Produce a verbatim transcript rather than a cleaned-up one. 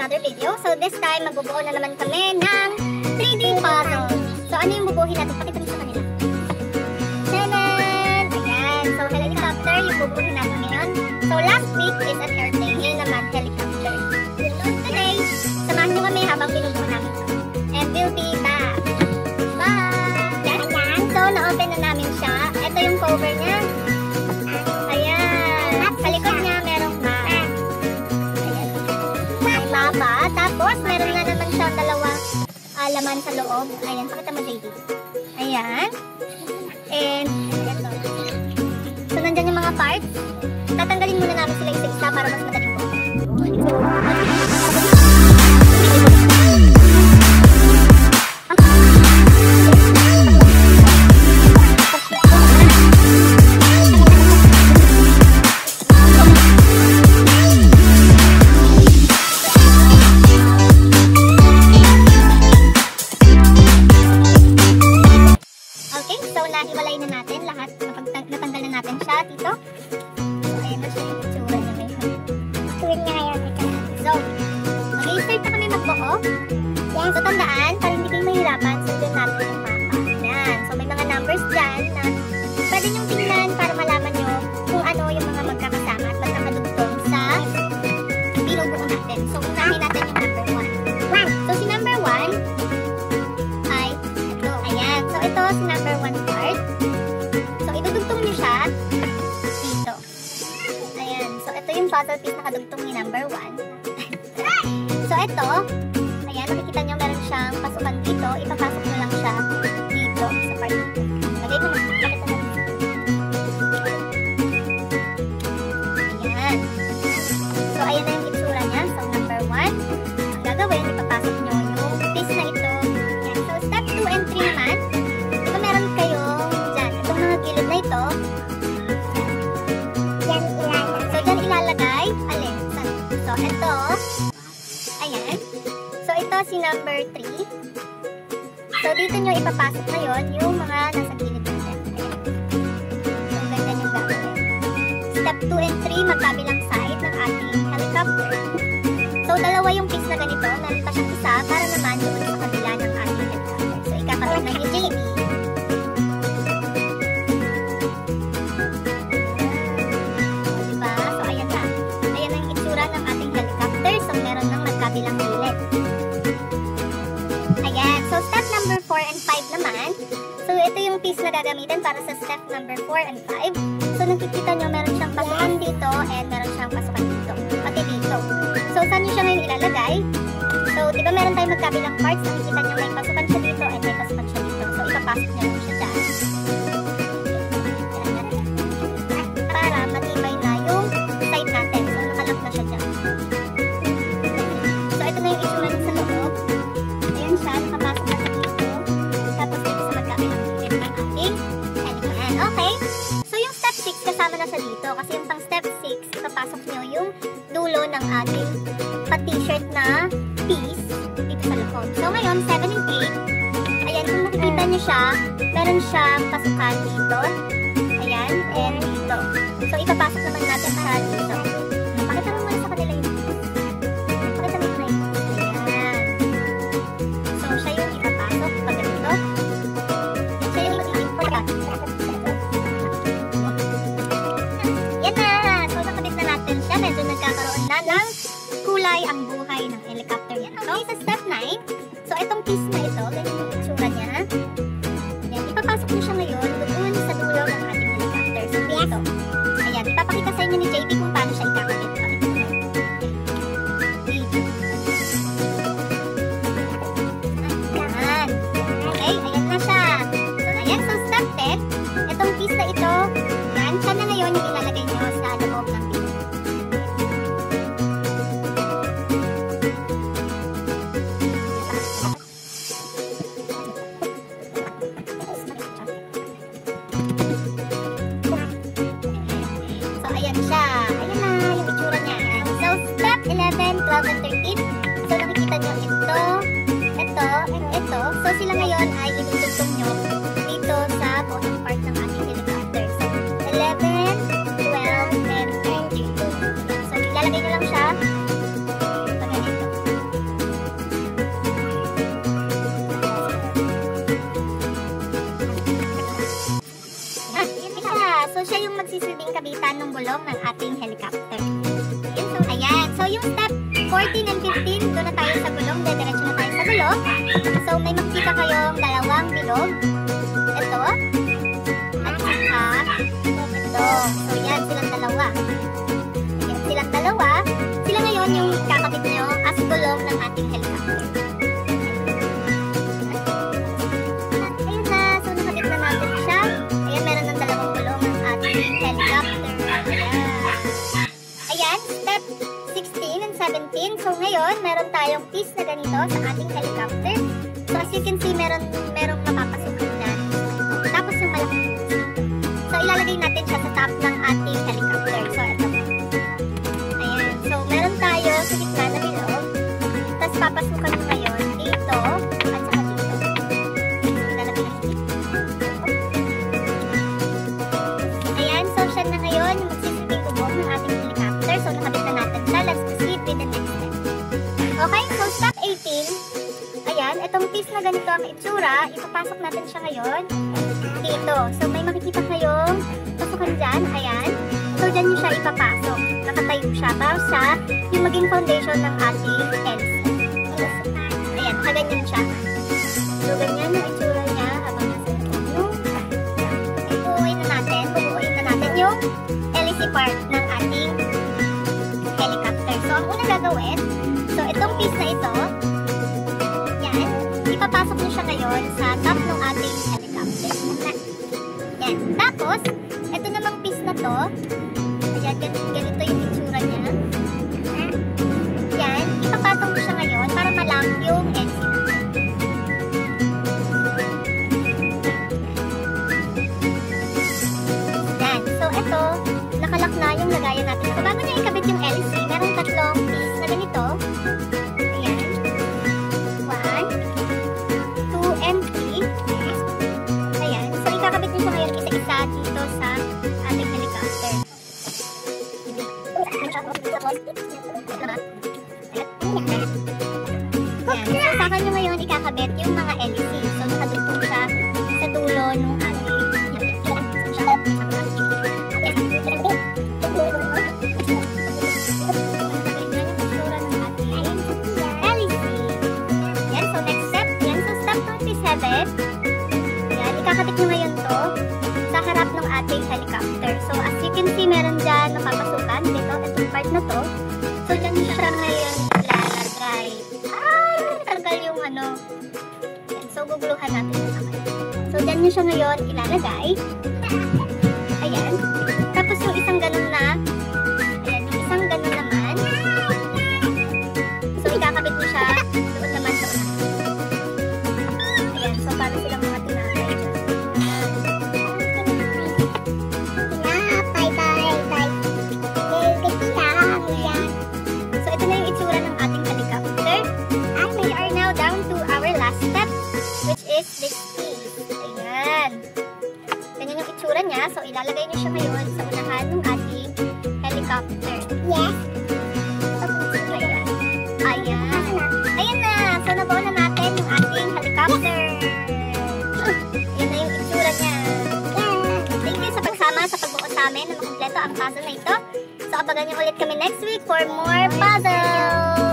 another video. So this time, magbubuo na naman kami ng three D puzzle. So ano yung bubuhin natin? Pakita mo sa kanila. Tanan! Ayan. So helicopter yung bubuhin natin ngayon. So last week is an airplane. Ngayon naman, helicopter. Today, samahan nyo kami habang binubuo namin. And we'll be back. Bye! Yan, yan. So na-open na namin siya. Ito yung cover niya. Sa likod niya, merong map. Ayan. May mapa. Tapos, meron na naman siyang dalawang uh, laman sa loob. Ayan, pakita mo, J D. Ayan. And, so, nandyan yung mga parts. Tatanggalin muna namin sila isa-isa para mas madaling po. Nahiwalay na natin lahat. Natanggal na natin siya dito. So, ayan na siya yung itsura niya ngayon. Tuwin niya ngayon. So, mag-i-start na kami magbuo. Yes. So, tandaan, para hindi kayo mahirapan, sundin natin yung mapa. Ayan. So, may mga numbers dyan na pwede niyong tingnan para malaman nyo kung ano yung mga magkakasama at magkakadugtong sa binubuo natin. So, unahin natin yung number one. So, si number one ay ito. Ayan. So, ito si number one. Dito. Ayan. So, ito yung puzzle piece na kadugtong ni number one. So, ito. Ayan. Nakikita nyo meron siyang pasukan dito. Ipapasok nyo lang siya dito sa part dito. Lagay ko na. Bakit na natin? Ayan. So, ayan na yung itsura niya. So, number one. Ang gagawin, ipapasok nyo yung piece na ito. Ayan. So, step two and three naman. Diba meron kayong dyan. Itong mga gilid na ito. Ilalagay, alin? So, ito, ayan. So, ito si number three. So, dito nyo ipapasok ngayon yung mga nasa gilid natin. Ayan. So, ganyan yung gagawin. Step two and three, magkabilang side ng ating helicopter. So, dalawa yung piece na ganito. Meron pa siyang isa para naman doon sa kabila ng ating helicopter. So, ikakabit na yung J D. Bilang gilid. Ayan. So, step number four and five naman. So, ito yung piece na gagamitin para sa step number four and five. So, nakikita nyo, meron siyang pasukan dito and meron siyang pasukan dito. Pati dito. So, saan nyo siya ngayon ilalagay? So, di ba meron tayong magkabilang parts? Nakikita nyo may pasukan siya dito and may pasukan siya dito. So, ipapasok nyo lang siya dyan. Para matibay na yung side natin. So, nakalap na siya dyan. Kasama na sa dito kasi yung pang step six ipapasok nyo yung dulo ng ating pa-t-shirt na piece dito sa loob. So ngayon, seven and eight, ayan, kung makikita nyo siya, meron siyang pasukan dito, ayan, and dito. So ipapasok naman natin siya dito. Pakita mo muna sa kanila yung pakita mo muna yung ayan. So siya yung ipapasok pag ganito. Siya yung magiging product. Medyo nagkakaroon na ng kulay ang buhay ng helicopter yan. Okay, sa step nine, so itong piece na ito, ganyan yung itsura niya. Yan, ipapasok nyo siya ngayon doon sa dulo ng ating helicopter. So dito. palitan ng gulong ng ating helicopter. Ayan, so yung step fourteen and fifteen, doon na tayo sa gulong, dediretso na tayo sa gulong. So may makikita kayong dalawang bilog. Ito, at saka ito. So yan, silang dalawa. Yan, silang dalawa. Sila ngayon yung kakabit nyo as gulong ng ating helicopter. Ayun na, so nakabit na natin siya. Ayan, meron ng dalawang gulong ng ating helicopter. Ayan. Ayan, step sixteen and seventeen. So ngayon, meron tayong piece na ganito sa ating helicopter. So as you can see, meron merong mapapasukan dyan. Tapos yung malaki. So ilalagay natin siya sa top ng ating helicopter. So ito. Ayan. So meron tayo sa gitna na bilog. Tapos papasukan mo ngayon dito at saka dito. So ilalagay natin dito. Ayan. So siya na ngayon yung magsisilbing ubok ng ating helicopter. So nakabit na natin siya. Let's proceed with the next step. Okay. So step eighteen. Ayan, itong piece na ganito ang itsura, ipapasok natin siya ngayon dito. So may makikita kayong pasukan dyan, ayan. So dyan nyo siya ipapasok. Nakatayo siya para sa yung maging foundation ng ating L C. Ayan, kaganyan siya. So ganyan yung itsura niya habang nasa loob. Ipuuin na natin, bubuuin na natin yung L C part ng ating helicopter. So ang unang gagawin, so itong piece na ito, ipapasok nyo siya ngayon sa top ng ating helicopter. Yan. Tapos, ito namang piece na to. Ayan, ganito yung itsura niya. Yan. Ipapasok nyo siya ngayon para malang yung L C. Yan. So, ito, nakalak na yung lagayan natin. So, bago niya ikabit yung L C, meron tatlong piece na ganito. And three. Ayan. So, ikakabit nyo siya ngayon isa-isa dito sa ating helicopter. Ayan. So, saka nyo ngayon ikakabit yung mga L C. So, nakadugtong siya sa dulo ng ating Ayan, ikakabit nyo ngayon to sa harap ng ating helicopter. So, as you can see, meron dyan napapasukan dito, itong part na to. So, dyan siya ngayon ilalagay. Ay, natanggal yung ano. Ayan, so, guguluhan natin yung kamay. So, dyan nyo siya ngayon ilalagay. Ayan. Tapos yung isang ganun na, ayan, yung isang ganun naman. So, ikakabit nyo siya doon naman sa unahan. So, para silang mga tinapay dyan. Tinapay, tay, tay. So, ito na yung itsura ng ating helicopter. And we are now down to our last step, which is this piece. Ayan. Ganyan yung itsura niya. So, ilalagay niyo siya ngayon sa unahan ng ating helicopter. Yes. Ayan. Ayan. Ayan na. So, nabuo na natin yung ating helicopter. Yan na yung itsura niya. Thank you sa pagsama sa pagbuo sa amin na makumpleto ang puzzle na ito. So, abangan niyo ulit kami next week for more puzzles!